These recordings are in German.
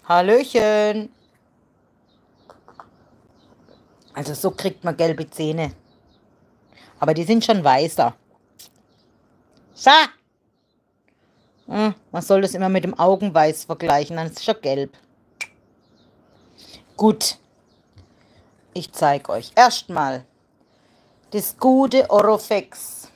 Hallöchen. Also so kriegt man gelbe Zähne. Aber die sind schon weißer. So. Man soll das immer mit dem Augenweiß vergleichen, dann ist es schon gelb. Gut, ich zeige euch erstmal das gute Orofex.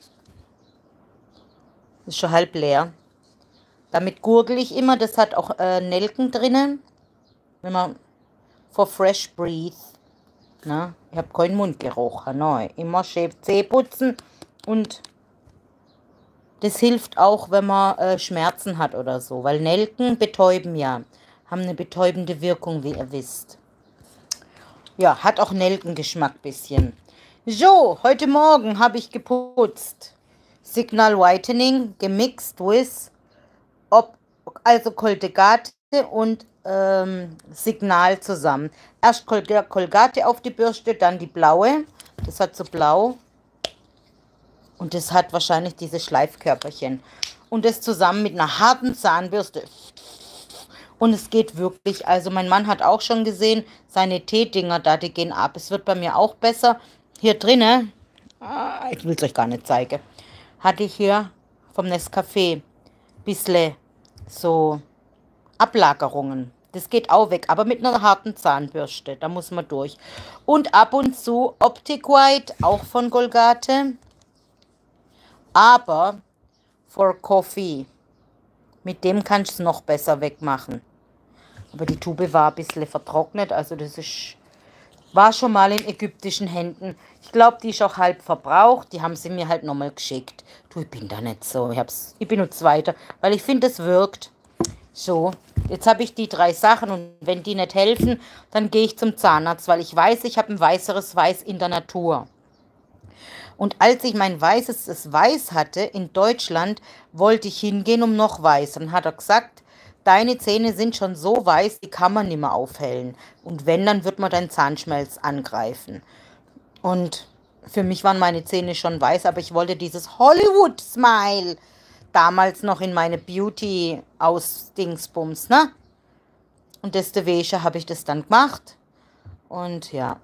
Ist schon halb leer. Damit gurgel ich immer. Das hat auch Nelken drinnen. Wenn man for fresh breath. Na, ich habe keinen Mundgeruch. Neu. Immer schön Zähne putzen. Und das hilft auch, wenn man Schmerzen hat oder so. Weil Nelken betäuben ja. Haben eine betäubende Wirkung, wie ihr wisst. Ja, hat auch Nelkengeschmack bisschen. So, heute Morgen habe ich geputzt. Signal Whitening gemixt with also Colgate und Signal zusammen. Erst Colgate auf die Bürste, dann die blaue. Das hat so blau. Und das hat wahrscheinlich diese Schleifkörperchen. Und das zusammen mit einer harten Zahnbürste. Und es geht wirklich, also mein Mann hat auch schon gesehen, seine Teedinger da, die gehen ab. Es wird bei mir auch besser. Hier drinnen, ich will es euch gar nicht zeigen, hatte ich hier vom Nescafé bisschen so Ablagerungen. Das geht auch weg, aber mit einer harten Zahnbürste, da muss man durch. Und ab und zu Optic White, auch von Colgate, aber for Coffee. Mit dem kannst du es noch besser wegmachen. Aber die Tube war ein bisschen vertrocknet, also war schon mal in ägyptischen Händen. Ich glaube, die ist auch halb verbraucht. Die haben sie mir halt nochmal geschickt. Du, ich bin da nicht so. Ich benutze weiter, weil ich finde, es wirkt. So, jetzt habe ich die 3 Sachen und wenn die nicht helfen, dann gehe ich zum Zahnarzt, weil ich weiß, ich habe ein weißeres Weiß in der Natur. Und als ich mein weißes Weiß hatte in Deutschland, wollte ich hingehen, um noch weiß. Dann hat er gesagt, deine Zähne sind schon so weiß, die kann man nicht mehr aufhellen. Und wenn, dann wird man deinen Zahnschmelz angreifen. Und für mich waren meine Zähne schon weiß, aber ich wollte dieses Hollywood-Smile damals noch in meine Beauty-Aus-Dingsbums, ne? Und deswegen habe ich das dann gemacht. Und ja,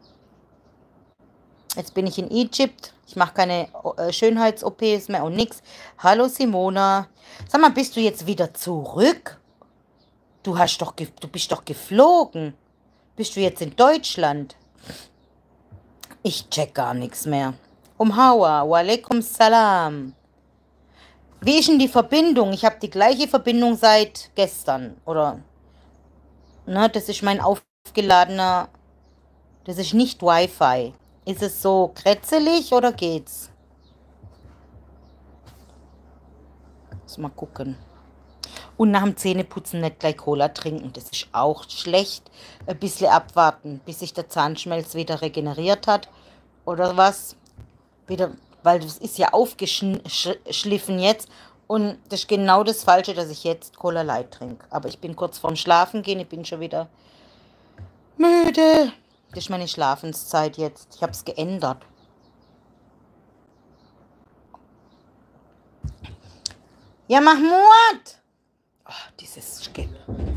jetzt bin ich in Egypt. Ich mache keine Schönheits-OPs mehr und nix. Hallo Simona. Sag mal, bist du jetzt wieder zurück? Du bist doch geflogen. Bist du jetzt in Deutschland? Ich check gar nichts mehr. Hawa, wa alaikum salam. Wie ist denn die Verbindung? Ich habe die gleiche Verbindung seit gestern. Oder, ne, das ist mein aufgeladener, das ist nicht Wi-Fi. Ist es so krätzelig oder geht's? Muss mal gucken. Und nach dem Zähneputzen nicht gleich Cola trinken. Das ist auch schlecht. Ein bisschen abwarten, bis sich der Zahnschmelz wieder regeneriert hat. Oder was? Wieder, weil das ist ja aufgeschliffen jetzt. Und das ist genau das Falsche, dass ich jetzt Cola Light trinke. Aber ich bin kurz vorm Schlafen gehen. Ich bin schon wieder müde. Das ist meine Schlafenszeit jetzt. Ich habe es geändert. Ja, Mahmoud! Oh, dieses Skip.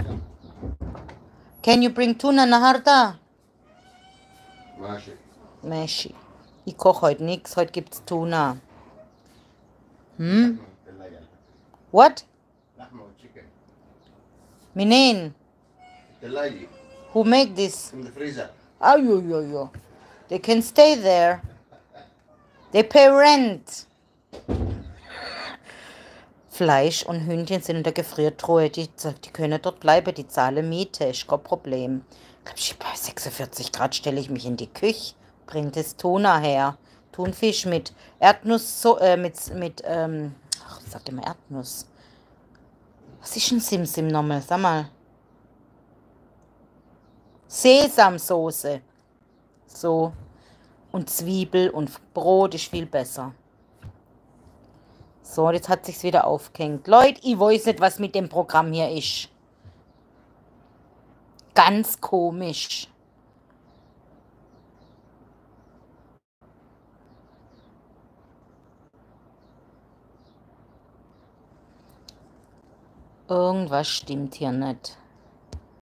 Can you bring tuna النهارده? ماشي. ماشي. Ich koche heute nichts. Heute gibt's Tuna. What? لحمة وتشيكن. منين? الثلاجة. Who make this? In the freezer. Yo. They can stay there. They pay rent. Fleisch und Hühnchen sind in der Gefriertruhe. Die können dort bleiben. Die zahlen Miete. Ist kein Problem. Bei 46 Grad stelle ich mich in die Küche. Bringt das Tuna her. Thunfisch mit Erdnuss, ich sagte immer Erdnuss. Was ist ein Simsim nochmal? Sag mal. Sesamsoße. So. Und Zwiebel und Brot ist viel besser. So, jetzt hat sich's wieder aufgehängt. Leute, ich weiß nicht, was mit dem Programm hier ist. Ganz komisch. Irgendwas stimmt hier nicht.